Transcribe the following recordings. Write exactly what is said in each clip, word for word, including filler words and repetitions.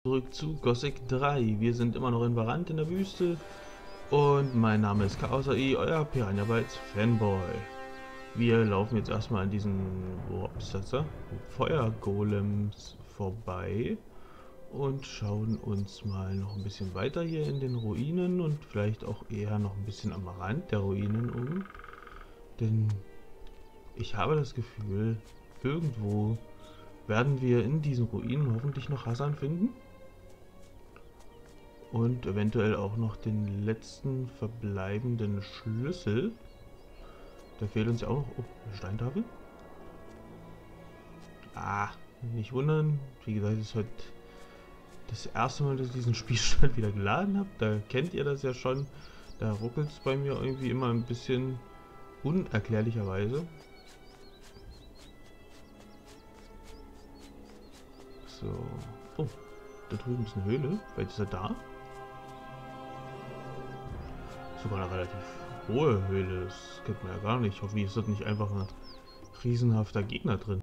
Zurück zu Gothic drei. Wir sind immer noch in Varant in der Wüste. Und mein Name ist Chaos.ai, euer Piranha Bytes Fanboy. Wir laufen jetzt erstmal an diesen, wo ist das da? Feuergolems vorbei. Und schauen uns mal noch ein bisschen weiter hier in den Ruinen und vielleicht auch eher noch ein bisschen am Rand der Ruinen um. Denn ich habe das Gefühl, irgendwo werden wir in diesen Ruinen hoffentlich noch Hassan finden. Und eventuell auch noch den letzten verbleibenden Schlüssel. Da fehlt uns ja auch noch... Oh, eine Steintafel. Ah, nicht wundern. Wie gesagt, es ist heute das erste Mal, dass ich diesen Spielstand wieder geladen habe. Da kennt ihr das ja schon. Da ruckelt es bei mir irgendwie immer ein bisschen unerklärlicherweise. So. Oh, da drüben ist eine Höhle. Vielleicht ist er da. Sogar eine relativ hohe Höhle. Das kennt man ja gar nicht. Hoffentlich ist dort nicht einfach ein riesenhafter Gegner drin.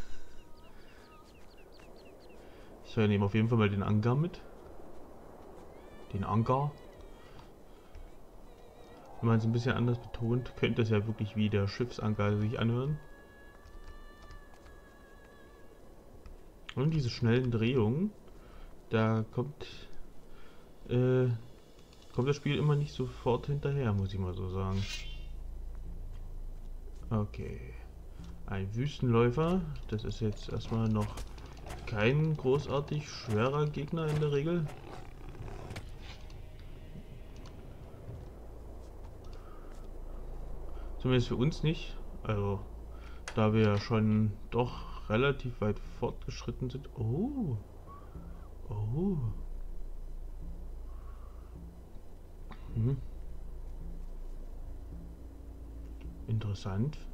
Ich nehme auf jeden Fall mal den Angar mit. Den Angar. Wenn man es ein bisschen anders betont, könnte es ja wirklich wie der Schiffsanker sich anhören. Und diese schnellen Drehungen, da kommt, äh, kommt das Spiel immer nicht sofort hinterher, muss ich mal so sagen. Okay. Ein Wüstenläufer, das ist jetzt erstmal noch kein großartig schwerer Gegner in der Regel. Zumindest für uns nicht. Also, da wir ja schon doch relativ weit fortgeschritten sind. Oh. Oh. Hm. Interessant.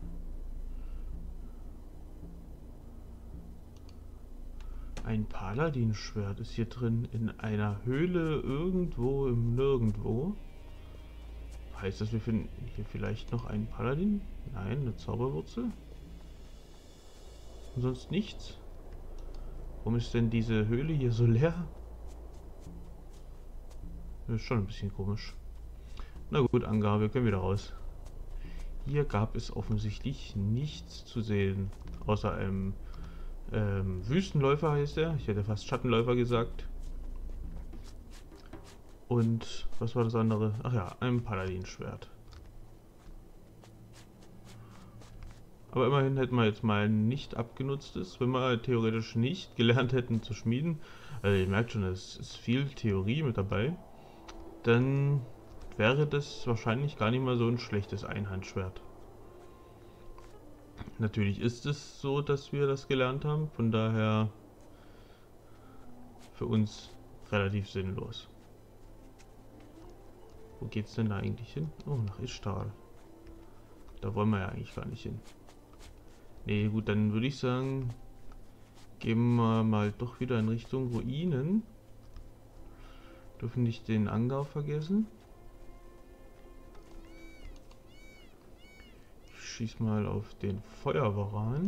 Ein Paladin-Schwert ist hier drin in einer Höhle irgendwo im Nirgendwo. Heißt das, wir finden hier vielleicht noch einen Paladin? Nein, eine Zauberwurzel? Und sonst nichts? Warum ist denn diese Höhle hier so leer? Das ist schon ein bisschen komisch. Na gut, Angar, wir können wieder raus. Hier gab es offensichtlich nichts zu sehen. Außer einem ähm, Wüstenläufer heißt er. Ich hätte fast Schattenläufer gesagt. Und was war das andere? Ach ja, ein Paladin-Schwert. Aber immerhin hätten wir jetzt mal nicht abgenutztes, wenn wir theoretisch nicht gelernt hätten zu schmieden. Also ihr merkt schon, es ist viel Theorie mit dabei. Dann wäre das wahrscheinlich gar nicht mal so ein schlechtes Einhandschwert. Natürlich ist es so, dass wir das gelernt haben, von daher für uns relativ sinnlos. Wo geht's denn da eigentlich hin? Oh, nach Ishtar. Da wollen wir ja eigentlich gar nicht hin. Ne, gut, dann würde ich sagen, gehen wir mal doch wieder in Richtung Ruinen. Dürfen nicht den Angar vergessen. Ich schieß mal auf den Feuerwaran.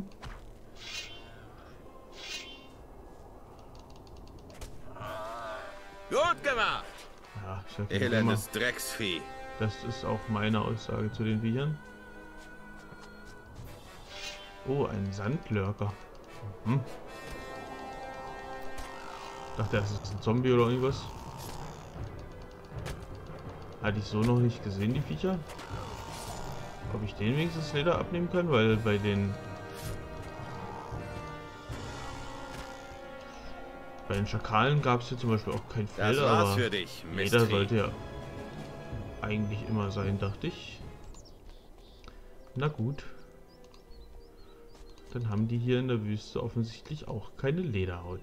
Gut gemacht! Ja, ich sag Elendes Drecksvieh. Das ist auch meine Aussage zu den Viechern. Oh, ein Sandlurker. Mhm. Ich dachte, das ist ein Zombie oder irgendwas. Hatte ich so noch nicht gesehen, die Viecher. Ob ich den wenigstens Leder abnehmen kann, weil bei den... Bei den Schakalen gab es hier zum Beispiel auch kein Fell, Das war's aber für dich, Leder Mistvieh. sollte ja eigentlich immer sein, dachte ich. Na gut. Dann haben die hier in der Wüste offensichtlich auch keine Lederhaut.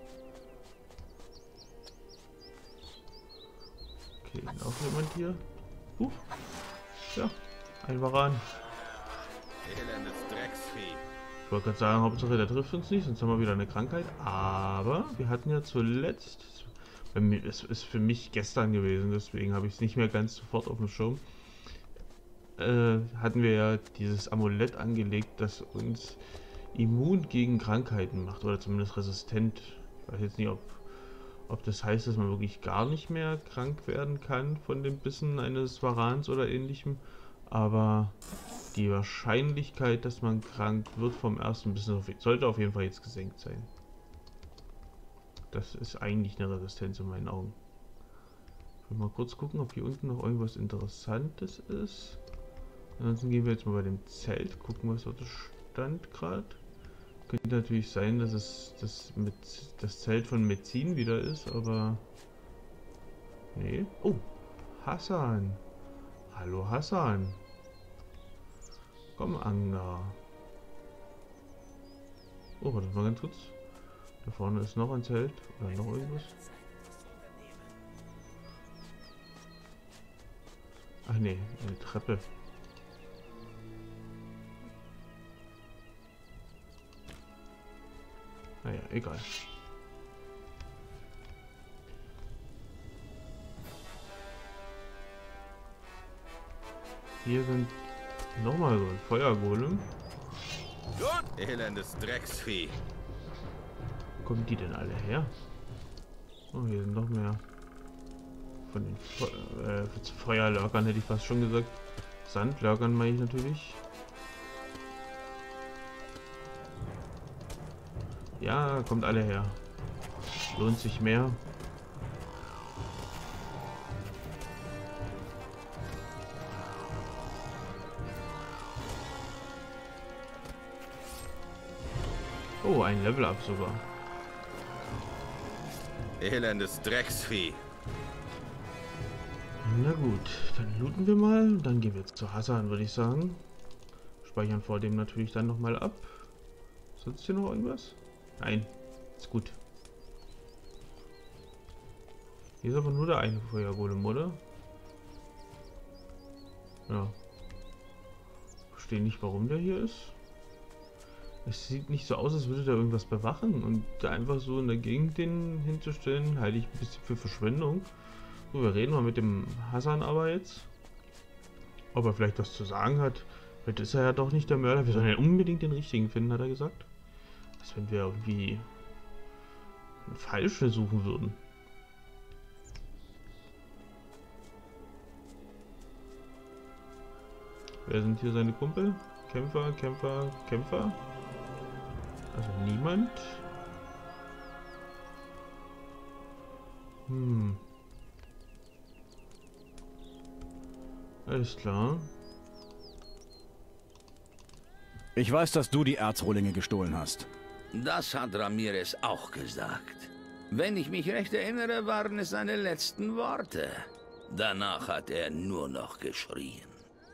Okay, noch jemand hier? Huch. Ja, ein Varan. Elendes Drecksvieh. Ich wollte gerade sagen, Hauptsache der trifft uns nicht, sonst haben wir wieder eine Krankheit. Aber wir hatten ja zuletzt... Bei mir, es ist für mich gestern gewesen, deswegen habe ich es nicht mehr ganz sofort auf dem Schirm. Äh, hatten wir ja dieses Amulett angelegt, das uns immun gegen Krankheiten macht, oder zumindest resistent. Ich weiß jetzt nicht, ob Ob das heißt, dass man wirklich gar nicht mehr krank werden kann von dem Bissen eines Varans oder ähnlichem. Aber die Wahrscheinlichkeit, dass man krank wird vom ersten Bissen, sollte auf jeden Fall jetzt gesenkt sein. Das ist eigentlich eine Resistenz in meinen Augen. Ich will mal kurz gucken, ob hier unten noch irgendwas Interessantes ist. Ansonsten gehen wir jetzt mal bei dem Zelt, gucken, was dort stand gerade. Könnte natürlich sein, dass es das, mit, das Zelt von Mezzin wieder ist, aber... Nee. Oh, Hassan. Hallo Hassan. Komm, Anga. Oh, warte mal ganz kurz. Da vorne ist noch ein Zelt. Oder noch irgendwas. Ach nee, eine Treppe. Naja, egal. Hier sind nochmal so ein Feuergolem. Gut, elendes Drecksvieh. Wo kommen die denn alle her? Oh, hier sind noch mehr. Von den Fe äh, Feuerlörkern hätte ich fast schon gesagt. Sandlörkern meine ich natürlich. Ja, kommt alle her. Lohnt sich mehr. Oh, ein Level-Up sogar. Elendes Drecksvieh. Na gut, dann looten wir mal. Dann gehen wir jetzt zu Hassan, würde ich sagen. Speichern vor dem natürlich dann nochmal ab. Sonst hier noch irgendwas? Nein, ist gut. Hier ist aber nur der eine Feuergolem, oder? Ja. Verstehe nicht, warum der hier ist. Es sieht nicht so aus, als würde der irgendwas bewachen. Und einfach so in der Gegend den hinzustellen, halte ich ein bisschen für Verschwendung. So, wir reden mal mit dem Hassan aber jetzt. Ob er vielleicht was zu sagen hat. Vielleicht ist er ja doch nicht der Mörder. Wir sollen ja unbedingt den richtigen finden, hat er gesagt. Als wenn wir irgendwie einen Falschen suchen würden. Wer sind hier seine Kumpel? Kämpfer, Kämpfer, Kämpfer? Also niemand. Hm. Alles klar. Ich weiß, dass du die Erzrohlinge gestohlen hast. Das hat Ramirez auch gesagt. Wenn ich mich recht erinnere, waren es seine letzten Worte. Danach hat er nur noch geschrien.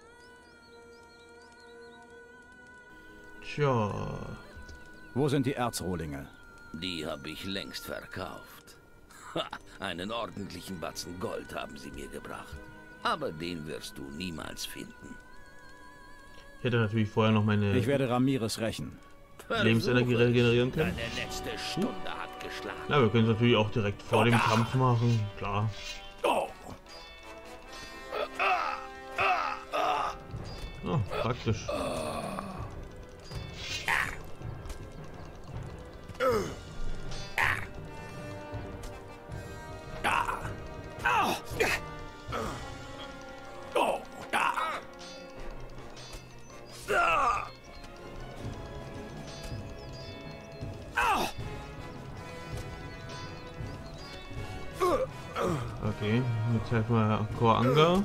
Tja. Wo sind die Erzrohlinge? Die habe ich längst verkauft. Ha, einen ordentlichen Batzen Gold haben sie mir gebracht. Aber den wirst du niemals finden. Ich hätte natürlich vorher noch meine Ich werde Ramirez rächen. Lebensenergie regenerieren können. Deine letzte Stunde hat geschlagen. Ja, wir können es natürlich auch direkt vor dem Kampf machen. Klar. Oh, praktisch. Okay, jetzt helfen wir Koranga.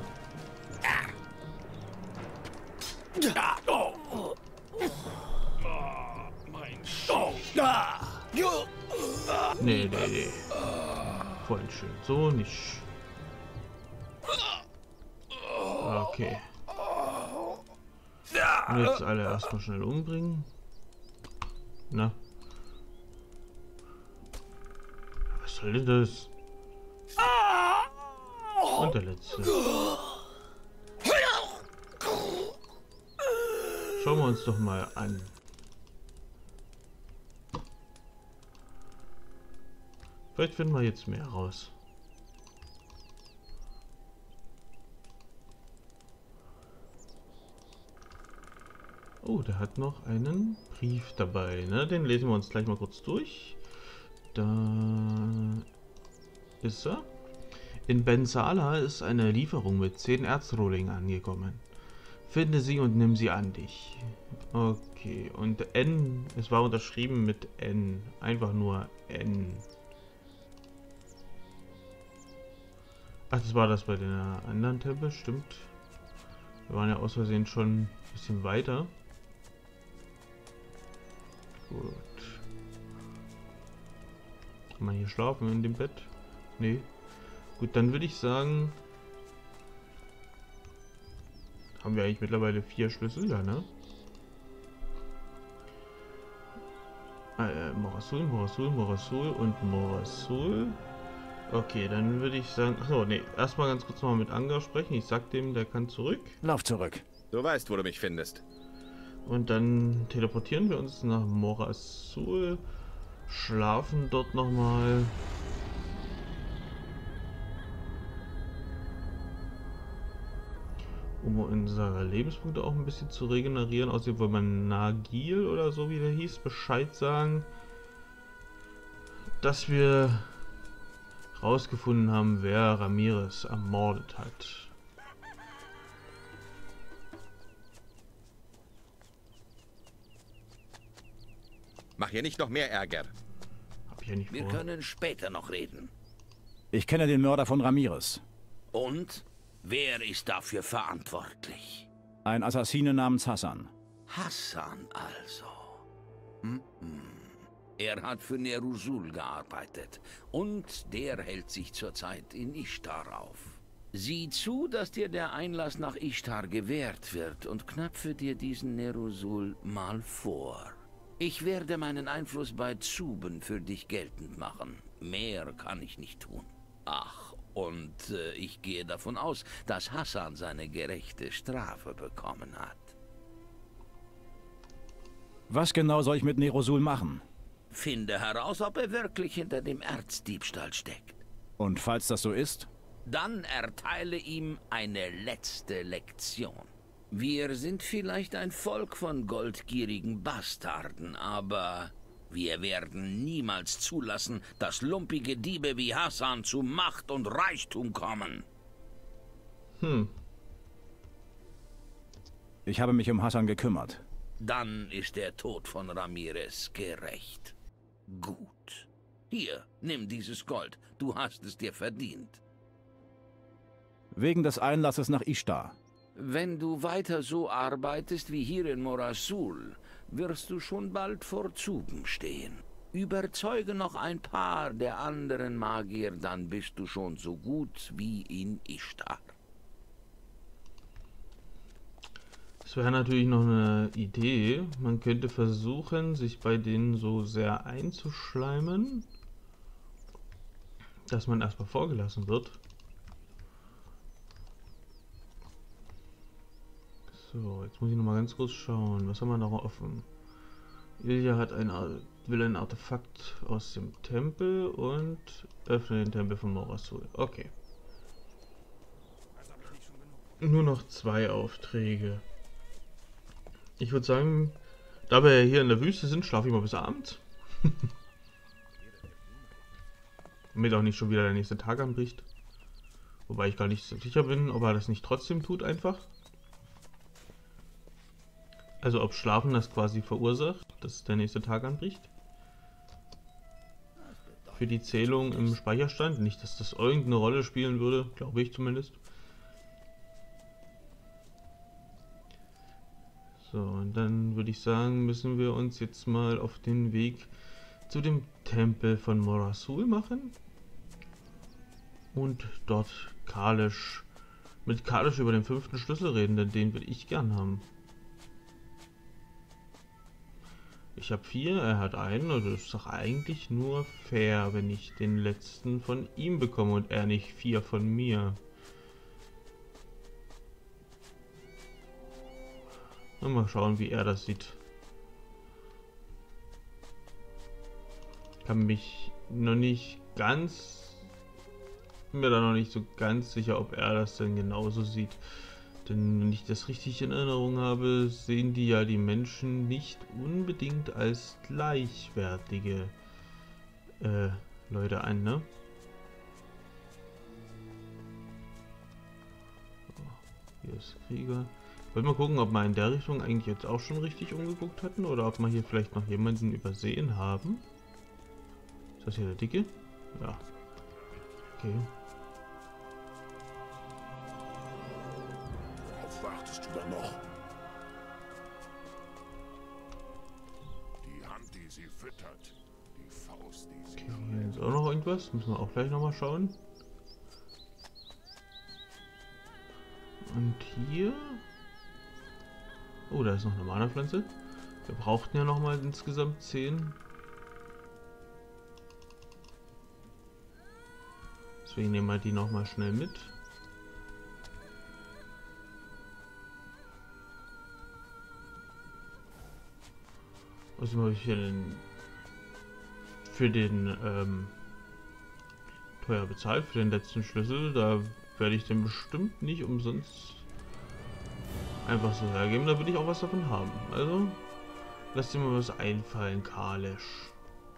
Nee, nee, nee. Voll schön. So nicht. Okay. Und jetzt alle erstmal schnell umbringen. Na. Was soll denn das? Und der letzte. Schauen wir uns doch mal an. Vielleicht finden wir jetzt mehr raus. Oh, der hat noch einen Brief dabei, ne? Den lesen wir uns gleich mal kurz durch. Da ist er. In Bensala ist eine Lieferung mit zehn Erzrohlingen angekommen. Finde sie und nimm sie an dich. Okay, und N, es war unterschrieben mit N. Einfach nur N. Ach, das war das bei den anderen Tempel, stimmt. Wir waren ja aus Versehen schon ein bisschen weiter. Gut. Kann man hier schlafen in dem Bett? Nee. Gut, dann würde ich sagen... Haben wir eigentlich mittlerweile vier Schlüssel, ja, ne? Äh, Morasul, Morasul, Morasul und Morasul. Okay, dann würde ich sagen... Achso, nee, erstmal ganz kurz mal mit Anger sprechen. Ich sag dem, der kann zurück. Lauf zurück. Du weißt, wo du mich findest. Und dann teleportieren wir uns nach Morasul. Schlafen dort nochmal. Um unsere Lebenspunkte auch ein bisschen zu regenerieren. Außerdem wollen wir Nagil oder so, wie der hieß, Bescheid sagen, dass wir rausgefunden haben, wer Ramirez ermordet hat. Mach hier nicht noch mehr Ärger. Hab ich ja nicht Wir vor. können später noch reden. Ich kenne den Mörder von Ramirez. Und? Wer ist dafür verantwortlich? Ein Assassine namens Hassan. Hassan also. Hm, hm. Er hat für Neruzul gearbeitet. Und der hält sich zurzeit in Ishtar auf. Sieh zu, dass dir der Einlass nach Ishtar gewährt wird und knöpfe dir diesen Neruzul mal vor. Ich werde meinen Einfluss bei Zuben für dich geltend machen. Mehr kann ich nicht tun. Ach, und äh, ich gehe davon aus, dass Hassan seine gerechte Strafe bekommen hat. Was genau soll ich mit Neruzul machen? Finde heraus, ob er wirklich hinter dem Erzdiebstahl steckt. Und falls das so ist? Dann erteile ihm eine letzte Lektion. Wir sind vielleicht ein Volk von goldgierigen Bastarden, aber wir werden niemals zulassen, dass lumpige Diebe wie Hassan zu Macht und Reichtum kommen. Hm. Ich habe mich um Hassan gekümmert. Dann ist der Tod von Ramirez gerecht. Gut. Hier, nimm dieses Gold. Du hast es dir verdient. Wegen des Einlasses nach Ishtar. Wenn du weiter so arbeitest wie hier in Morasul, wirst du schon bald vor Zuben stehen. Überzeuge noch ein paar der anderen Magier, dann bist du schon so gut wie in Ishtar. Das wäre natürlich noch eine Idee. Man könnte versuchen, sich bei denen so sehr einzuschleimen, dass man erstmal vorgelassen wird. So, jetzt muss ich noch mal ganz kurz schauen. Was haben wir noch offen? Ilya hat ein, will ein Artefakt aus dem Tempel und öffne den Tempel von Morasul. Okay. Nur noch zwei Aufträge. Ich würde sagen, da wir ja hier in der Wüste sind, schlafe ich mal bis Abend. Damit auch nicht schon wieder der nächste Tag anbricht. Wobei ich gar nicht so sicher bin, ob er das nicht trotzdem tut einfach. Also ob Schlafen das quasi verursacht, dass der nächste Tag anbricht. Für die Zählung im Speicherstand. Nicht, dass das irgendeine Rolle spielen würde, glaube ich zumindest. So, und dann würde ich sagen, müssen wir uns jetzt mal auf den Weg zu dem Tempel von Morasul machen. Und dort Kalisch, mit Kalisch über den fünften Schlüssel reden, denn den würde ich gern haben. Ich habe vier, er hat einen, also das ist doch eigentlich nur fair, wenn ich den letzten von ihm bekomme und er nicht vier von mir. Und mal schauen, wie er das sieht. Ich kann mich noch nicht ganz, bin mir da noch nicht so ganz sicher, ob er das denn genauso sieht. Denn wenn ich das richtig in Erinnerung habe, sehen die ja die Menschen nicht unbedingt als gleichwertige äh, Leute an, ne? ist Krieger. Wollen wir mal gucken, ob wir in der Richtung eigentlich jetzt auch schon richtig umgeguckt hatten oder ob wir hier vielleicht noch jemanden übersehen haben. Ist das hier der Dicke? Ja. Okay. Worauf wartest du da noch? Die Hand, die sie füttert. Die Faust, die sie... Okay, hier ist auch noch irgendwas. Müssen wir auch gleich nochmal schauen. Und hier... Oh, da ist noch eine Mana-Pflanze. Wir brauchten ja nochmal insgesamt zehn. Deswegen nehmen wir die nochmal schnell mit. Was habe ich für den, für den ähm, teuer bezahlt, für den letzten Schlüssel? Da werde ich den bestimmt nicht umsonst einfach so hergeben, da will ich auch was davon haben. Also, lass dir mal was einfallen, Kalesch.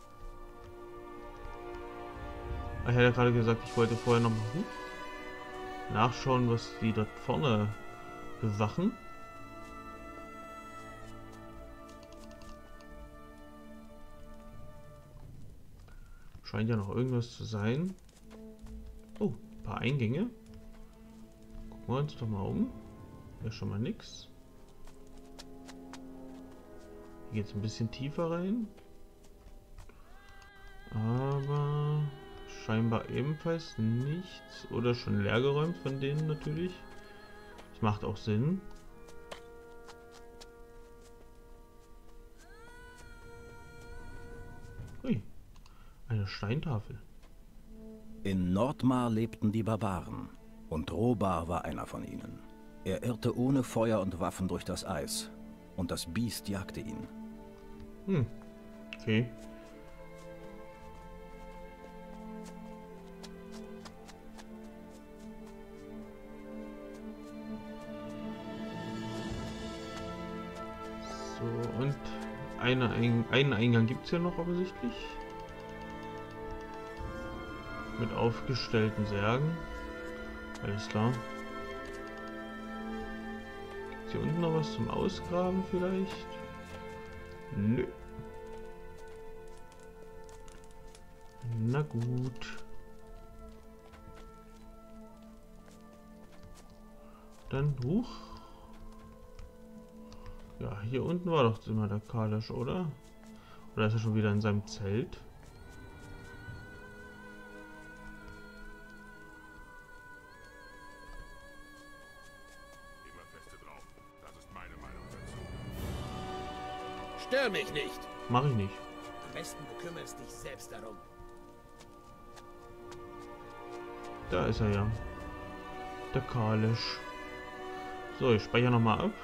Ich hatte ja gerade gesagt, ich wollte vorher noch mal nachschauen, was die dort vorne bewachen. Scheint ja noch irgendwas zu sein. Oh, ein paar Eingänge. Gucken wir uns doch mal um. Hier ist schon mal nix. Hier geht es ein bisschen tiefer rein. Aber scheinbar ebenfalls nichts. Oder schon leergeräumt von denen natürlich. Das macht auch Sinn. Ui, eine Steintafel. In Nordmar lebten die Barbaren. Und Robar war einer von ihnen. Er irrte ohne Feuer und Waffen durch das Eis. Und das Biest jagte ihn. Hm, okay. So, und eine Ein einen Eingang gibt es ja noch offensichtlich. Mit aufgestellten Särgen. Alles klar. Gibt's hier unten noch was zum Ausgraben vielleicht? Nö. Na gut. Dann hoch. Ja, hier unten war doch immer der Kalesch, oder? Oder ist er schon wieder in seinem Zelt? Immer feste drauf. Das ist meine Meinung dazu. Stör mich nicht. Mach ich nicht. Am besten du kümmerst dich selbst darum. Da ist er ja. Der Kalesch. So, ich speichere nochmal ab.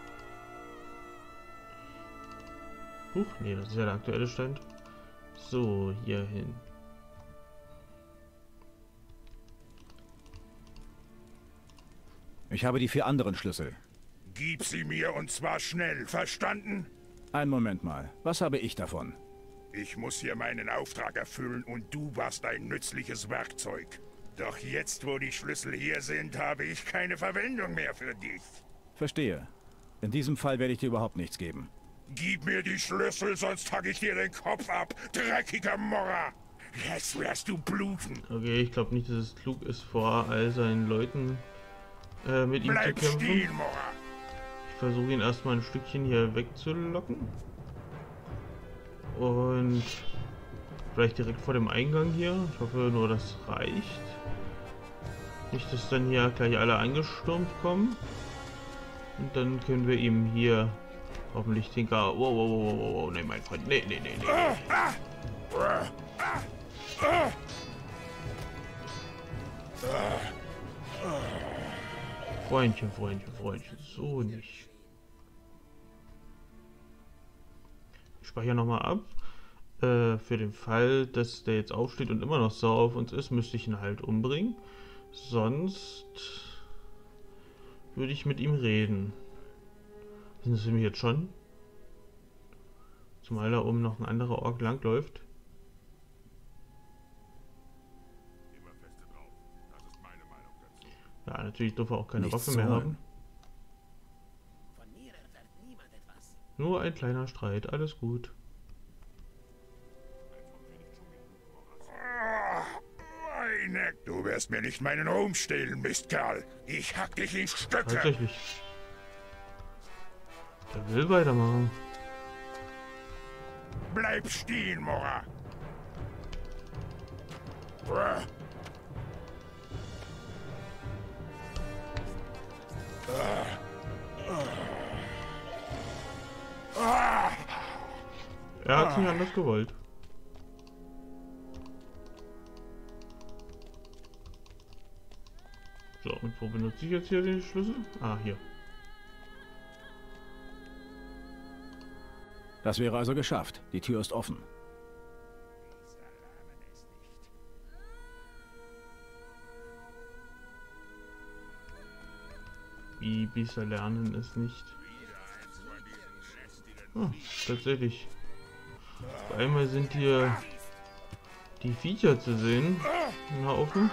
Huch, nee, das ist ja der aktuelle Stand. So, hier hin. Ich habe die vier anderen Schlüssel. Gib sie mir und zwar schnell, verstanden? Einen Moment mal. Was habe ich davon? Ich muss hier meinen Auftrag erfüllen und du warst ein nützliches Werkzeug. Doch jetzt, wo die Schlüssel hier sind, habe ich keine Verwendung mehr für dich. Verstehe. In diesem Fall werde ich dir überhaupt nichts geben. Gib mir die Schlüssel, sonst hack ich dir den Kopf ab, dreckiger Morra! Jetzt wirst du bluten! Okay, ich glaube nicht, dass es klug ist, vor all seinen Leuten äh, mit ihm Bleib zu kämpfen. stehen, Morra! Ich versuche ihn erstmal ein Stückchen hier wegzulocken. Und vielleicht direkt vor dem Eingang hier. Ich hoffe nur, das reicht. Nicht, dass dann hier gleich alle angestürmt kommen. Und dann können wir ihm hier hoffentlich den Gar... Wow, wow, wow, wow, wow, nee, mein Freund. Nee, nee, nee, nee. Ah, ah, ah, ah, ah. Freundchen, Freundchen, Freundchen. So nicht. Ich speichere nochmal ab. Äh, für den Fall, dass der jetzt aufsteht und immer noch sauer auf uns ist, müsste ich ihn halt umbringen. Sonst würde ich mit ihm reden. Sind Sie mir jetzt schon? Zumal da oben noch ein anderer Ork langläuft. Immer feste drauf. Das ist meine Meinung dazu. Ja, natürlich darf er auch keine Nichts Waffe zu mehr holen. haben. Nur ein kleiner Streit, alles gut. Meine, du wirst mir nicht meinen Ruhm stehlen, Mistkerl. Ich hack dich in Stücke. Tatsächlich. Der will weitermachen. Bleib stehen, Mora. Er hat es nicht anders gewollt. So, und wo benutze ich jetzt hier den Schlüssel? Ah, hier. Das wäre also geschafft. Die Tür ist offen. Wie Biester lernen es nicht. Oh, tatsächlich. Auf einmal sind hier die Viecher zu sehen. Ein Haufen.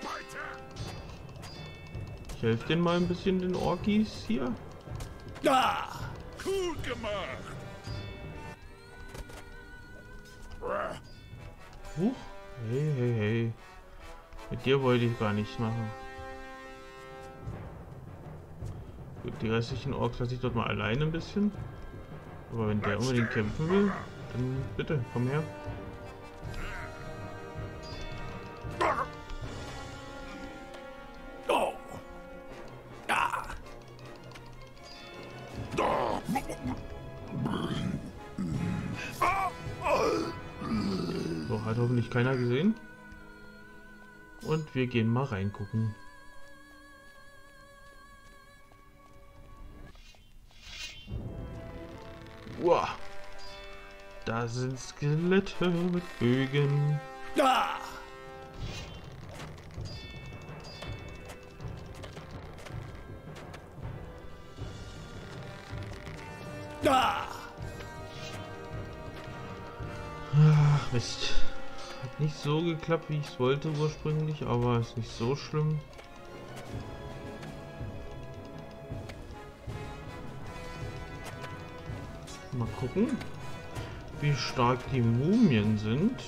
Ich helfe denen mal ein bisschen, den Orkis hier. Da! Gut gemacht! Huch. Hey, hey, hey. Mit dir wollte ich gar nichts machen. Gut, die restlichen Orks lasse ich dort mal alleine ein bisschen. Aber wenn der unbedingt kämpfen will, dann bitte, komm her. Oh. Ja. So, hat hoffentlich keiner gesehen. Und wir gehen mal reingucken. Wow. Da sind Skelette mit Bögen. Ja. Ja. Ach, Mist. Hat nicht so geklappt, wie ich es wollte ursprünglich, aber ist nicht so schlimm. Mal gucken, wie stark die Mumien sind.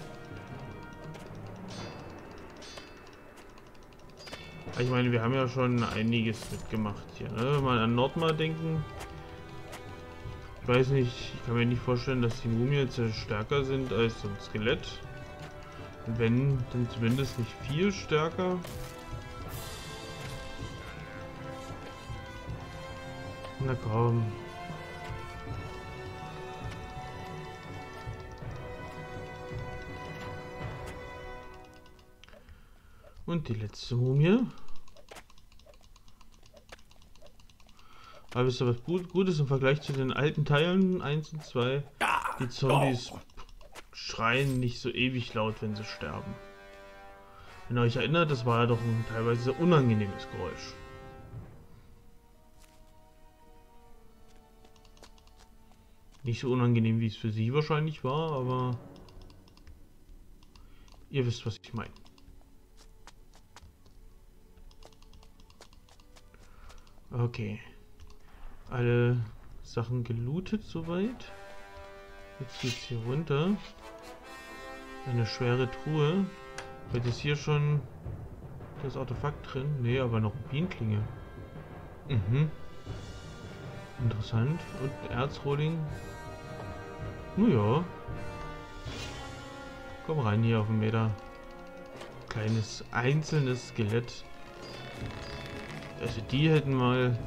Ich meine, wir haben ja schon einiges mitgemacht hier, ne? Wenn wir an Nordmar denken. Ich weiß nicht, ich kann mir nicht vorstellen, dass die Mumien jetzt stärker sind als so ein Skelett. Wenn, dann zumindest nicht viel stärker. Na komm. Und die letzte Mumie. Aber ist aber was gut, Gutes im Vergleich zu den alten Teilen eins und zwei. Die Zombies schreien nicht so ewig laut, wenn sie sterben. Wenn ihr euch erinnert, das war ja doch ein teilweise unangenehmes Geräusch. Nicht so unangenehm, wie es für sie wahrscheinlich war, aber ihr wisst, was ich meine. Okay. Alle Sachen gelootet soweit. Jetzt geht's hier runter. Eine schwere Truhe. Vielleicht ist hier schon das Artefakt drin. Nee, aber noch eine Bienenklinge. Mhm. Interessant. Und ein Erzrohling. Naja. Komm rein hier auf den Meter. Kleines einzelnes Skelett. Also die hätten mal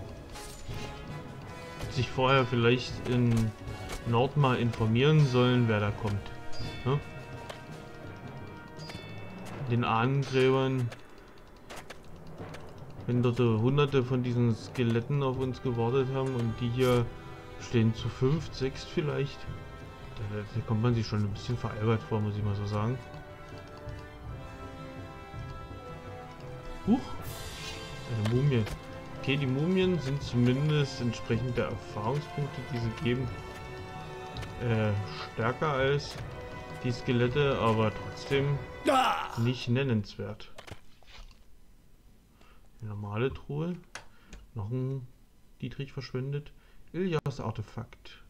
sich vorher vielleicht in Nordmar informieren sollen, wer da kommt. Ja? Den Ahnengräbern. Wenn dort hunderte von diesen Skeletten auf uns gewartet haben und die hier stehen zu fünf, sechs vielleicht. Da, da kommt man sich schon ein bisschen veralbert vor, muss ich mal so sagen. Huch! Eine Mumie. Okay, die Mumien sind zumindest entsprechend der Erfahrungspunkte, die sie geben, äh, stärker als die Skelette, aber trotzdem nicht nennenswert. Eine normale Truhe. Noch ein Dietrich verschwendet. Ilias Artefakt.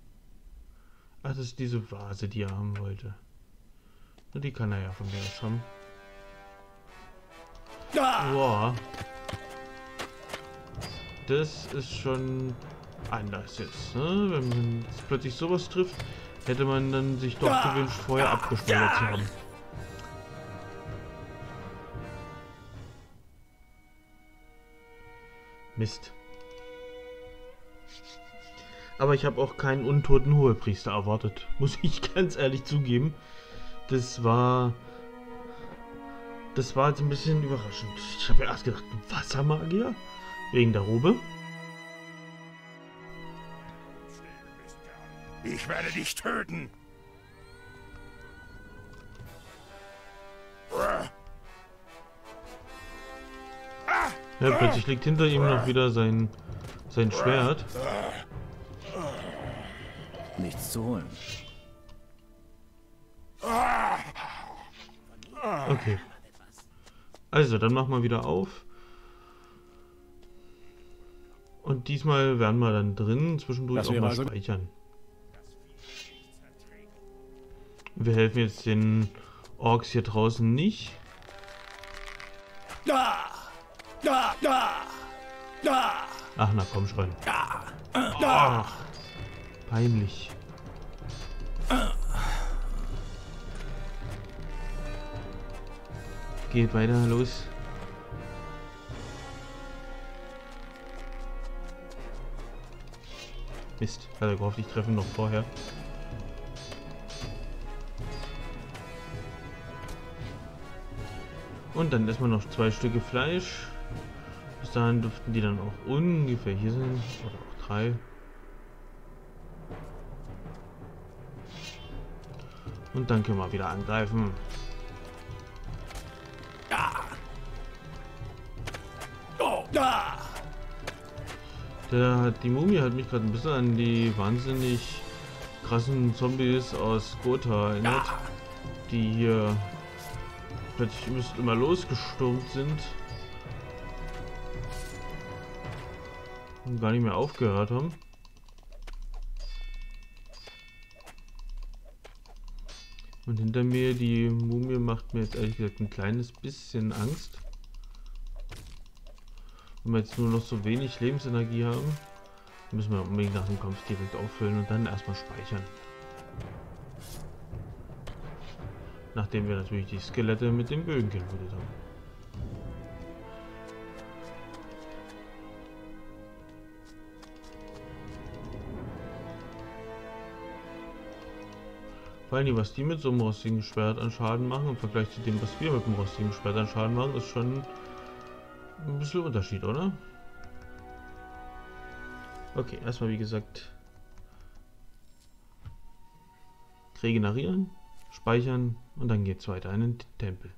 Ach, das ist diese Vase, die er haben wollte. Und die kann er ja von mir aus haben. Boah. Das ist schon anders jetzt, ne? Wenn man jetzt plötzlich sowas trifft, hätte man dann sich doch gewünscht, vorher abgespeichert zu haben. Mist. Aber ich habe auch keinen untoten Hohepriester erwartet, muss ich ganz ehrlich zugeben. Das war... Das war jetzt ein bisschen überraschend. Ich habe ja erst gedacht, Wassermagier? Wegen der Robe? Ich werde dich töten. Ja, plötzlich liegt hinter ihm noch wieder sein, sein Schwert. Nichts zu holen. Okay. Also, dann machen wir wieder auf. Und diesmal werden wir dann drin zwischendurch auch mal also speichern. Wir helfen jetzt den Orks hier draußen nicht. Ach, na komm schon. Oh, peinlich. Geht weiter, los. Mist, hatte gehofft, ich treffe ihn noch vorher. Und dann erstmal noch zwei Stücke Fleisch. Bis dahin dürften die dann auch ungefähr hier sein. Oder auch drei. Und dann können wir wieder angreifen. Der, die Mumie hat mich gerade ein bisschen an die wahnsinnig krassen Zombies aus Gotha erinnert, die hier plötzlich immer losgestürmt sind und gar nicht mehr aufgehört haben. Und hinter mir, die Mumie macht mir jetzt ehrlich gesagt ein kleines bisschen Angst. Wenn wir jetzt nur noch so wenig Lebensenergie haben, müssen wir unbedingt nach dem Kampf direkt auffüllen und dann erstmal speichern. Nachdem wir natürlich die Skelette mit den Bögen gelootet haben. Vor allem, was die mit so einem rostigen Schwert an Schaden machen im Vergleich zu dem, was wir mit dem rostigen Schwert an Schaden machen, ist schon ein bisschen Unterschied, oder? Okay, erstmal wie gesagt regenerieren, speichern und dann geht's weiter in den Tempel.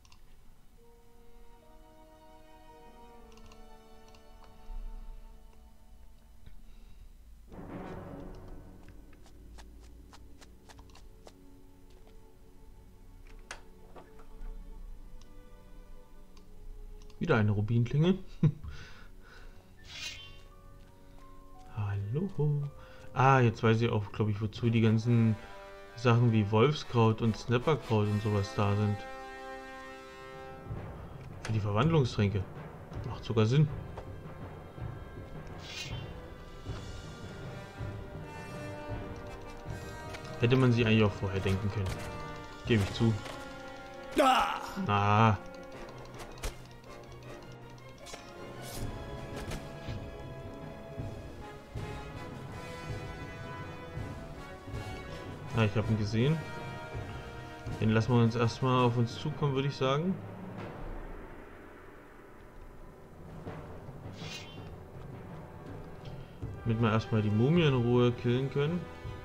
Wieder eine Rubinklinge. Hallo. Ah, jetzt weiß ich auch, glaube ich, wozu die ganzen Sachen wie Wolfskraut und Snapperkraut und sowas da sind. Für die Verwandlungstränke. Macht sogar Sinn. Hätte man sich eigentlich auch vorher denken können. Gebe ich zu. Ah. Ja, ich habe ihn gesehen. Den lassen wir uns erstmal auf uns zukommen, würde ich sagen. Damit wir erstmal die Mumie in Ruhe killen können.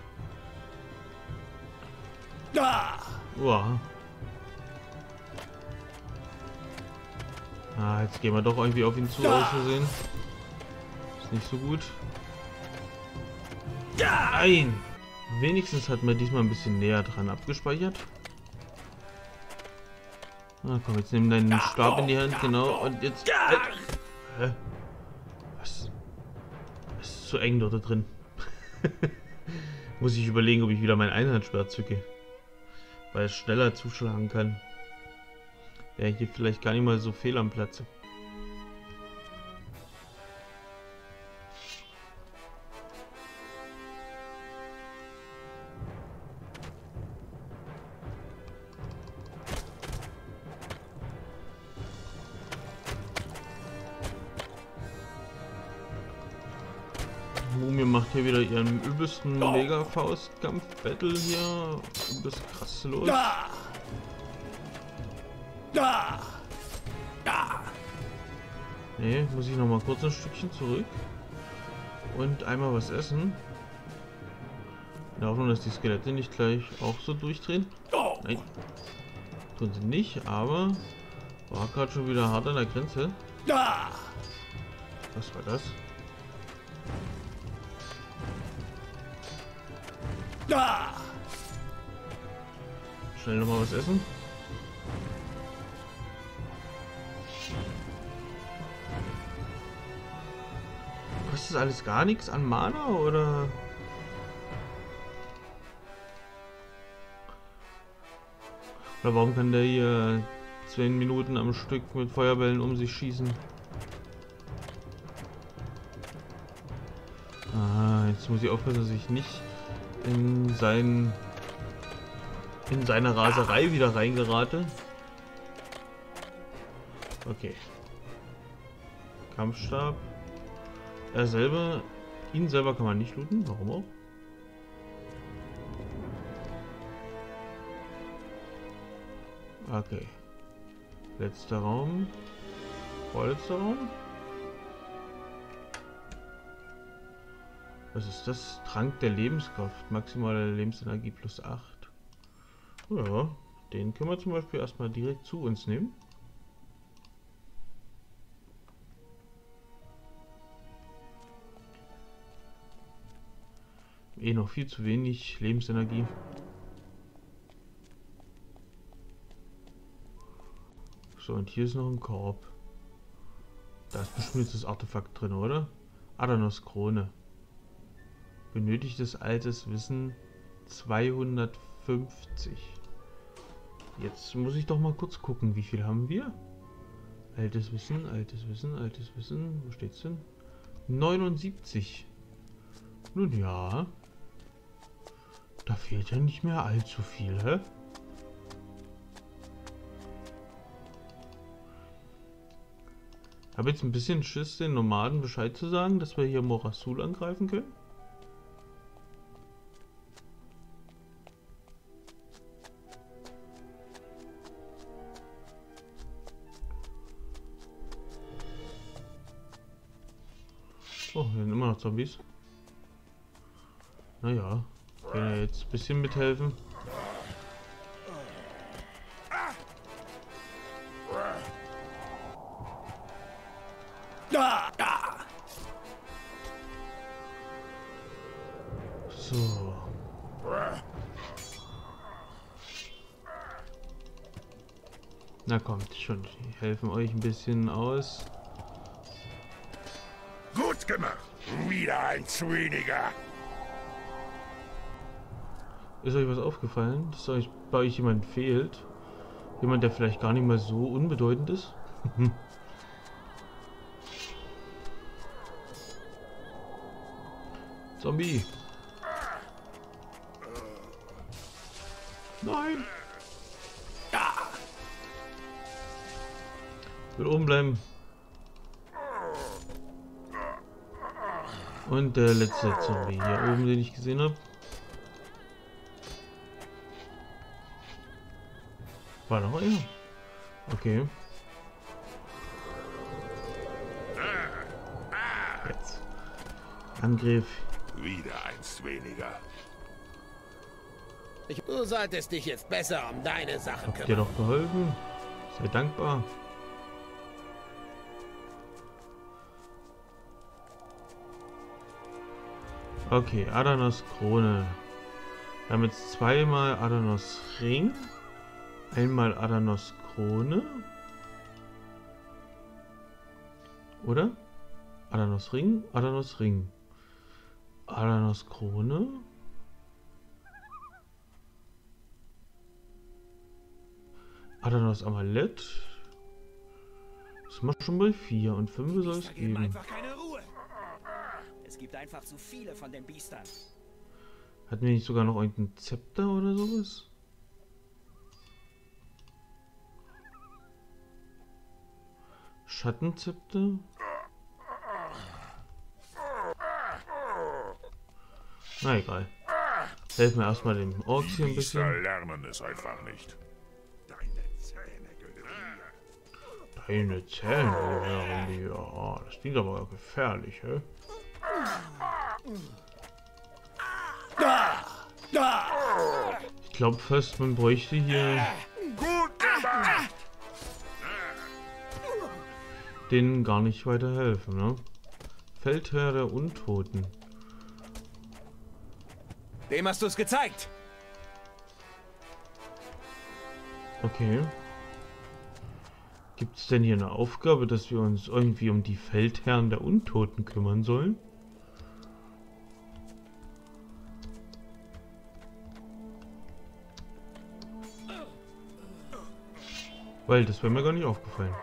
Wow. Ah, jetzt gehen wir doch irgendwie auf ihn zu, aus Versehen. Ist nicht so gut. Nein! Wenigstens hat man diesmal ein bisschen näher dran abgespeichert. Na komm, jetzt nimm deinen Stab in die Hand, genau, und jetzt... Hä? Was? Es ist zu eng dort drin. Muss ich überlegen, ob ich wieder mein Einhandschwert zücke. Weil es schneller zuschlagen kann. Wäre hier vielleicht gar nicht mal so fehl am Platze. Mumie macht hier wieder ihren übelsten Mega-Faust-Kampf-Battle hier. Übelst krass los. Da! Da! Da! Nee, muss ich noch mal kurz ein Stückchen zurück. Und einmal was essen. In der Hoffnung, dass die Skelette nicht gleich auch so durchdrehen. Nein. Tun sie nicht, aber war gerade schon wieder hart an der Grenze. Da! Was war das? Da! Schnell noch mal was essen. Kostet das alles gar nichts an Mana oder? Oder warum kann der hier zehn Minuten am Stück mit Feuerbällen um sich schießen? Ah, jetzt muss ich aufpassen, dass ich nicht in sein in seine Raserei wieder reingerate. Okay. Kampfstab. Er selber, ihn selber kann man nicht looten. Warum auch? Okay. Letzter Raum. Vorletzter Raum. Was ist das? Trank der Lebenskraft. Maximale Lebensenergie plus acht. Ja, den können wir zum Beispiel erstmal direkt zu uns nehmen. Eh noch viel zu wenig Lebensenergie. So, und hier ist noch ein Korb. Da ist bestimmt jetzt das Artefakt drin, oder? Adanos Krone. Benötigtes altes Wissen zweihundertfünfzig. Jetzt muss ich doch mal kurz gucken, wie viel haben wir? Altes Wissen, altes Wissen, altes Wissen. Wo steht's denn? neunundsiebzig. Nun ja. Da fehlt ja nicht mehr allzu viel, hä? Habe jetzt ein bisschen Schiss, den Nomaden Bescheid zu sagen, dass wir hier Mor Rasul angreifen können. Oh, hier sind immer noch Zombies. Naja, können ja jetzt ein bisschen mithelfen. So. Na kommt schon, die helfen euch ein bisschen aus. Gut gemacht. Wieder ein zu weniger. Ist euch was aufgefallen, dass euch bei euch jemand fehlt? Jemand, der vielleicht gar nicht mal so unbedeutend ist? Zombie! Nein! Ich will oben bleiben. Und der letzte Zombie hier oben, den ich gesehen habe. War noch einer? Okay. Jetzt. Angriff. Wieder eins weniger. Ich, du solltest dich jetzt besser um deine Sachen Habt ihr kümmern. doch geholfen? Sei dankbar. Okay, Adanos Krone. Wir haben jetzt zweimal Adanos Ring. Einmal Adanos Krone. Oder? Adanos Ring, Adanos Ring. Adanos Krone. Hat er noch das Amulett? Das sind wir schon bei vier und fünf soll es geben. Einfach keine Ruhe. Es gibt einfach zu viele von den Biestern. Hatten wir nicht sogar noch irgendein Zepter oder sowas? Schattenzepter? Na egal. Helfen wir erstmal dem Orks hier ein Biester bisschen. lernen es einfach nicht. Deine Zähne gehören dir. Deine Zähne gehören dir. Oh, das klingt aber gefährlich, hä? Ich glaube fast, man bräuchte hier Gut gemacht! denen gar nicht weiterhelfen, ne? Feldherr der Untoten. Dem hast du es gezeigt. Okay. Gibt es denn hier eine Aufgabe, dass wir uns irgendwie um die Feldherren der Untoten kümmern sollen? Weil, das wäre mir gar nicht aufgefallen.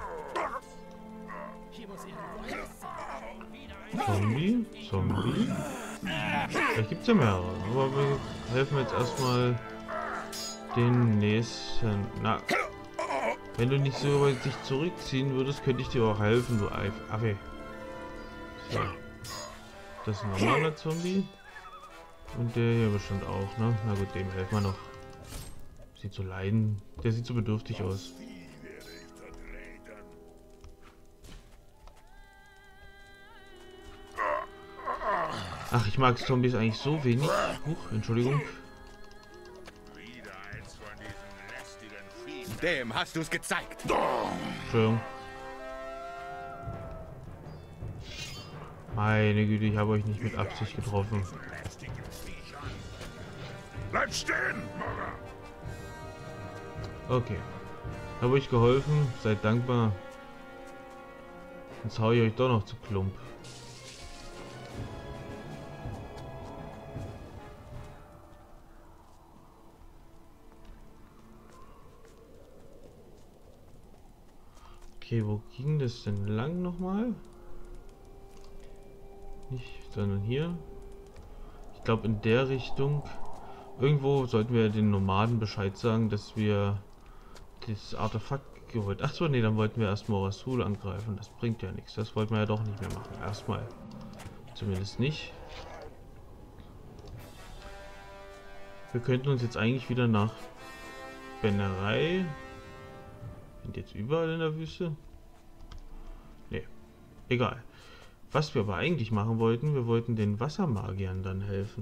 Zombie, Zombie. Vielleicht gibt es ja mehrere, aber wir helfen jetzt erstmal den nächsten. Na, wenn du nicht so weit dich zurückziehen würdest, könnte ich dir auch helfen, du Affe. So. Das ist ein normaler Zombie. Und der hier bestimmt auch, ne? Na gut, dem helfen wir noch. Sieht so leiden. Der sieht so bedürftig aus. Ach, ich mag Zombies eigentlich so wenig. Huch, Entschuldigung. Dem hast du es gezeigt. Entschuldigung. Meine Güte, ich habe euch nicht mit Absicht getroffen. Bleib stehen! Okay. Habe euch geholfen, seid dankbar. Jetzt hau ich euch doch noch zu plump. Okay, wo ging das denn lang nochmal? Nicht, sondern hier. Ich glaube in der Richtung. Irgendwo sollten wir den Nomaden Bescheid sagen, dass wir das Artefakt geholt. Achso, nee, dann wollten wir erstmal Rasul angreifen. Das bringt ja nichts. Das wollten wir ja doch nicht mehr machen. Erstmal. Zumindest nicht. Wir könnten uns jetzt eigentlich wieder nach Bennerei. Sind jetzt überall in der Wüste? Nee. Egal. Was wir aber eigentlich machen wollten, wir wollten den Wassermagiern dann helfen.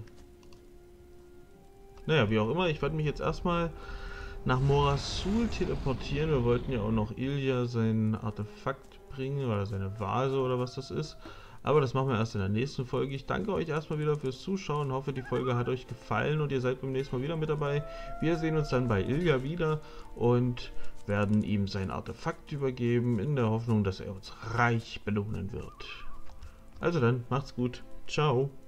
Naja, wie auch immer, ich werde mich jetzt erstmal nach Morasul teleportieren. Wir wollten ja auch noch Ilya sein Artefakt bringen oder seine Vase oder was das ist. Aber das machen wir erst in der nächsten Folge. Ich danke euch erstmal wieder fürs Zuschauen. Hoffe, die Folge hat euch gefallen und ihr seid beim nächsten Mal wieder mit dabei. Wir sehen uns dann bei Ilya wieder und werden ihm sein Artefakt übergeben, in der Hoffnung, dass er uns reich belohnen wird. Also dann, macht's gut. Ciao.